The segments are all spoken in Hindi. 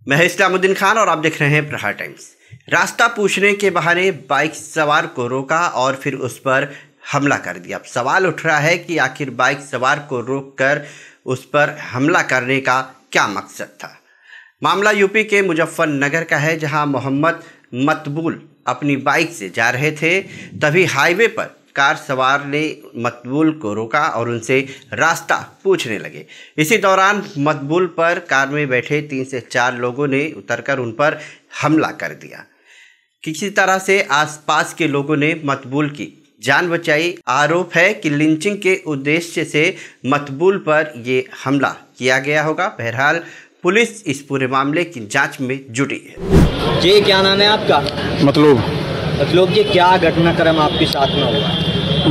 मैं इस्लामुद्दीन खान और आप देख रहे हैं प्रहार टाइम्स। रास्ता पूछने के बहाने बाइक सवार को रोका और फिर उस पर हमला कर दिया। अब सवाल उठ रहा है कि आखिर बाइक सवार को रोककर उस पर हमला करने का क्या मकसद था। मामला यूपी के मुजफ्फरनगर का है, जहां मोहम्मद मतबूल अपनी बाइक से जा रहे थे। तभी हाईवे पर कार सवार ने मतबूल को रोका और उनसे रास्ता पूछने लगे। इसी दौरान मतबूल पर कार में बैठे 3 से 4 लोगों ने उतरकर उन पर हमला कर दिया। किसी तरह से आसपास के लोगों ने मतबूल की जान बचाई। आरोप है कि लिंचिंग के उद्देश्य से मतबूल पर ये हमला किया गया होगा। बहरहाल पुलिस इस पूरे मामले की जांच में जुटी है। जी, क्या नाम है आपका? मतलब जी, क्या घटनाक्रम आपके साथ में हुआ?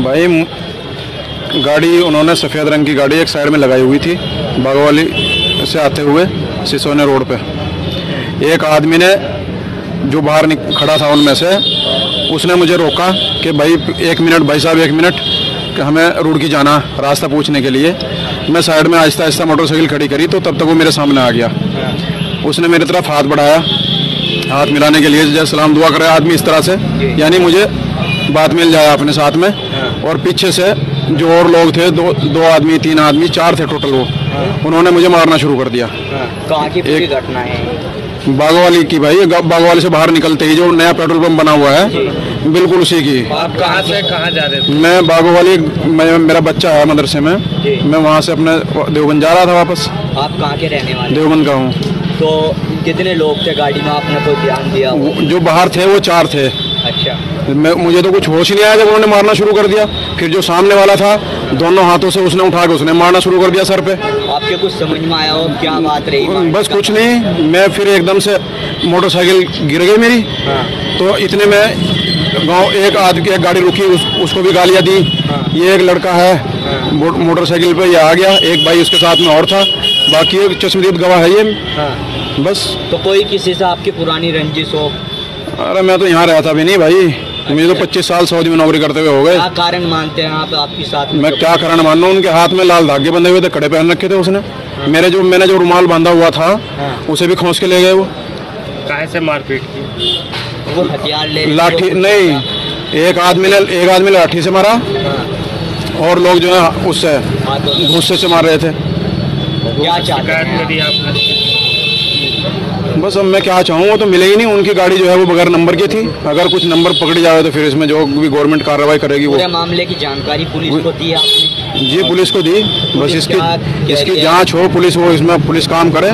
भाई गाड़ी उन्होंने सफ़ेद रंग की गाड़ी एक साइड में लगाई हुई थी, बागवाली से आते हुए सिसोने रोड पे। एक आदमी ने जो बाहर खड़ा था उनमें से, उसने मुझे रोका कि भाई 1 मिनट, भाई साहब 1 मिनट, कि हमें रोड की जाना रास्ता पूछने के लिए। मैं साइड में आहिस्ता आहिस्ता मोटरसाइकिल खड़ी करी तो तब तक वो मेरे सामने आ गया। उसने मेरी तरफ हाथ बढ़ाया, हाथ मिलाने के लिए, जैसे सलाम दुआ करे आदमी इस तरह से, यानी मुझे बात मिल जाए अपने साथ में। और पीछे से जो और लोग थे, दो आदमी, 3 आदमी, 4 थे टोटल, वो उन्होंने मुझे मारना शुरू कर दिया। कहाँ की पूरी घटना है? बागवाली की भाई, बागवाली से बाहर निकलते ही जो नया पेट्रोल पंप बना हुआ है, बिल्कुल उसी की। आप कहाँ से कहाँ जा रहे थे? मैं बागवाली, मेरा बच्चा है मदरसे में, मैं वहाँ से अपने देवबंद जा रहा था वापस। आप कहाँ के रहने वाले? देवबंद का हूँ। तो कितने लोग थे गाड़ी में, आपने कोई ध्यान दिया? जो बाहर थे वो 4 थे। अच्छा। मुझे तो कुछ होश नहीं आया जब उन्होंने मारना शुरू कर दिया। फिर जो सामने वाला था, दोनों हाथों से उसने उठा के उसने मारना शुरू कर दिया सर पे। आपके कुछ समझ में आया हो क्या बात रही? बस कुछ नहीं, मैं फिर एकदम से मोटरसाइकिल गिर गई मेरी। तो इतने में गांव एक गाड़ी रुकी, उसको भी गालियाँ दी। ये एक लड़का है मोटरसाइकिल पे, ये आ गया, एक भाई उसके साथ में और था, बाकी एक चश्मदीद गवाह है ये। बस। तो कोई किसी से आपकी पुरानी रंजिश हो? अरे मैं तो यहाँ रहता भी नहीं भाई, मुझे तो 25 साल सऊदी में नौकरी करते हुए हो गए। क्या कारण मानते हैं आप आपके साथ में? मैं क्या कारण मानना, उनके हाथ में लाल धागे बंधे हुए थे, कड़े पहन रखे थे उसने। मैंने जो रुमाल बांधा हुआ था, उसे भी खींच के ले गए। वो काहे से मारपीट की? वो हथियार ले? लाठी नहीं, एक आदमी ने लाठी से मारा और लोग जो है उससे गुस्से से मार रहे थे। क्या चाहते हैं? बस अब मैं क्या चाहूँ, वो तो मिले ही नहीं। उनकी गाड़ी जो है वो बगैर नंबर की थी। अगर कुछ नंबर पकड़ी जाए तो फिर इसमें जो भी गवर्नमेंट कार्रवाई करेगी। वो मामले की जानकारी पुलिस को दी आपने? जी, पुलिस को दी। बस इसकी जांच हो, पुलिस वो इसमें पुलिस काम करे।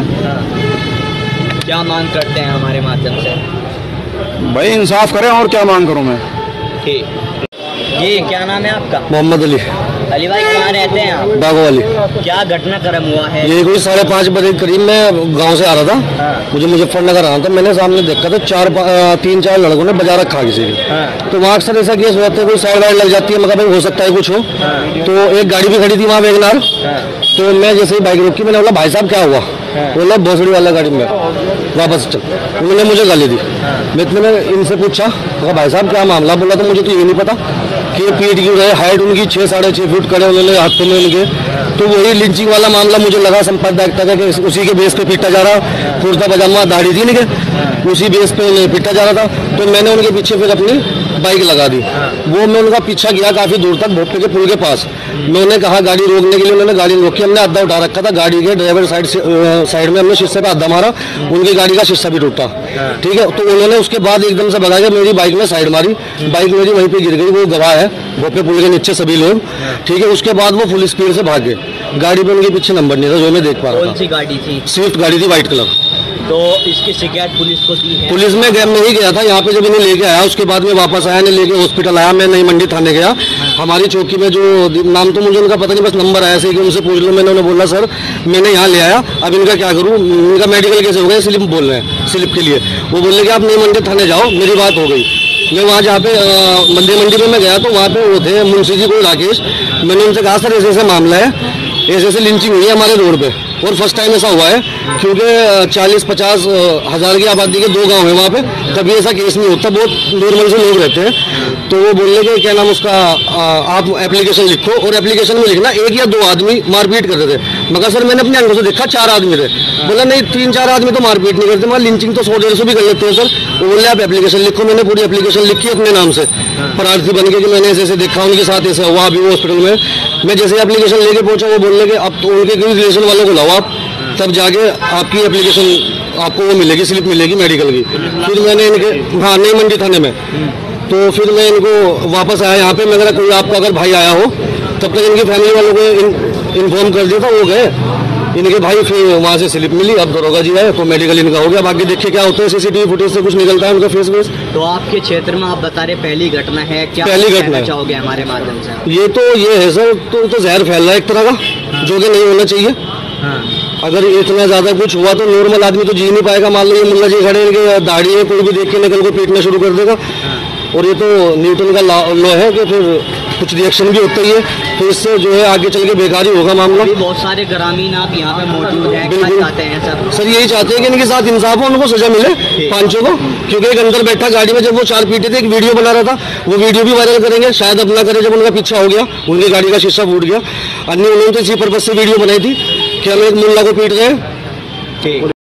क्या मांग करते हैं हमारे माध्यम से? भाई इंसाफ करें, और क्या मांग करूँ मैं। ठीक जी, क्या नाम है आपका? मोहम्मद अली। अली भाई, कहाँ रहते हैं आप? बागवाली। क्या घटनाक्रम हुआ है? ये कोई 5:30 बजे करीब मैं गांव से आ रहा था। मुझे मुजफ्फरनगर आना था। मैंने सामने देखा था 3-4 लड़कों ने बजा रखा किसी ने। तो वहाँ अक्सर ऐसा केस होता है, कोई साइड वाइड लग जाती है, मगर भाई हो सकता है कुछ हो। तो एक गाड़ी भी खड़ी थी वहाँ वैगनार। तो मैं जैसे ही बाइक रोकी, मैंने बोला भाई साहब क्या हुआ? बोला भोसड़ी वाला गाड़ी में वापस चल। उन्होंने मुझे गाली दी। मैं इनसे पूछा भाई साहब क्या मामला? बोला तो मुझे तो ये नहीं पता कि ये पीट क्यों रहे। हाइट उनकी 6-6.5 फीट खड़े, उन्होंने हाथों में उनके। तो वही लिंचिंग वाला मामला मुझे लगा संपादक का, कि उसी के बेस पे पीटा जा रहा। कुर्ता पजामा दाढ़ी थी नहीं, उसी बेस पे उन्हें पीटा जा रहा था। तो मैंने उनके पीछे फिर अपनी बाइक लगा दी। वो मैं उनका पीछा किया काफ़ी दूर तक, भोपे के पुल के पास। मैंने कहा गाड़ी रोकने के लिए, उन्होंने गाड़ी रोकी। हमने अद्दा उठा रखा था गाड़ी के ड्राइवर साइड में, हमने शीशे पे अद्दा मारा, उनकी गाड़ी का शीशा भी टूटा। ठीक है, तो उन्होंने उसके बाद एकदम से भगा के मेरी बाइक में साइड मारी। बाइक मेरी वहीं पे गिर गई, वो गवाह है, भोपे पुल के नीचे सभी लोग। ठीक है, उसके बाद वो फुल स्पीड से भाग गए। गाड़ी पे उनके पीछे नंबर नहीं था जो मैं देख पा रहा था। कौन सी गाड़ी थी? स्विफ्ट गाड़ी थी, व्हाइट कलर। तो इसकी शिकायत पुलिस को दी है? पुलिस में नहीं गया था यहाँ पे, जब इन्हें लेके आया उसके बाद में वापस आया, ने लेके हॉस्पिटल आया। मैं नई मंडी थाने गया। हमारी चौकी में जो नाम तो मुझे उनका पता नहीं, बस नंबर आया से कि उनसे पूछ लो। मैंने उन्हें बोला सर मैंने यहाँ ले आया, अब इनका क्या करूँ? इनका मेडिकल केस हो गया, स्लिप बोल रहे हैं, स्लिप के लिए। वो बोले कि आप नई मंडी थाने जाओ, मेरी बात हो गई। मैं वहाँ जहाँ पे मंडी में मैं गया तो वहाँ पे वो थे मुंशी जी कोई राकेश। मैंने उनसे कहा सर ऐसे ऐसे मामला है, ऐसे लिंचिंग हुई है हमारे रोड पे। और फर्स्ट टाइम ऐसा हुआ है, क्योंकि 40-50 हज़ार की आबादी के 2 गांव है वहाँ पे, कभी ऐसा केस नहीं होता, बहुत नॉर्मल से लोग रहते हैं। तो वो बोलने के क्या नाम उसका, आप एप्लीकेशन लिखो, और एप्लीकेशन में लिखना 1 या 2 आदमी मारपीट करते थे। मगर सर मैंने अपने आंखों से देखा 4 आदमी थे। बोला नहीं 3-4 आदमी तो मारपीट नहीं करते, मगर लिंचिंग तो 100-150 भी कर लेते हैं सर। वो बोले आप एप्लीकेशन लिखो, मैंने पूरी एप्लीकेशन लिखी अपने नाम से, प्रार्थी बन के कि मैंने ऐसे देखा, उनके साथ ऐसा हुआ अभी वो हॉस्पिटल में। मैं जैसे एप्लीकेशन लेके पहुंचा, वो बोलने के अब तो उनके किसी रिलेशन वालों को लाओ आप, तब जाके आपकी एप्लीकेशन आपको वो मिलेगी, स्लिप मिलेगी मेडिकल की। फिर मैंने इनके, हाँ नई मंडी थाने में, तो फिर मैं इनको वापस आया यहाँ पे। मैं अगर कोई आपका अगर भाई आया हो, तब तक इनकी फैमिली वालों को इन्फॉर्म कर दिया था, वो गए इनके भाई, फिर वहाँ से स्लिप मिली। अब दरोगा जी आए तो मेडिकल इनका हो गया। बाकी देखिए क्या होता है, सीसीटीवी फुटेज से कुछ निकलता है उनका फेस वेस। तो आपके क्षेत्र में आप बता रहे पहली घटना है, क्या पहली घटना चाहोगे हमारे माध्यम से? ये है सर, तो जहर फैल रहा है एक तरह का, जो कि नहीं होना चाहिए। अगर इतना ज्यादा कुछ हुआ तो नॉर्मल आदमी तो जी नहीं पाएगा। मान लो ये मुल्ला जी खड़े, इनके दाढ़ी है, कोई भी देख के निकल को पीटना शुरू कर देगा। और ये तो न्यूटन का लॉ है कि फिर कुछ रिएक्शन भी होता ही है, तो इससे जो है आगे चल के बेकार ही होगा मामला। बहुत सारे ग्रामीण आप यहाँ पे मौजूद हैं, क्या चाहते हैं सर? यही चाहते हैं कि इनके साथ इंसाफ हो, उनको सजा मिले पांचों को। क्योंकि एक अंदर बैठा गाड़ी में, जब वो 4 पीटे थे, एक वीडियो बना रहा था, वो वीडियो भी वायरल करेंगे शायद अपना करे, जब उनका पीछा हो गया, उनकी गाड़ी का शीशा फूट गया। अन्य उन्होंने तो इसी पर्पज से वीडियो बनाई थी कि हम एक मुल्ला को पीट रहे हैं।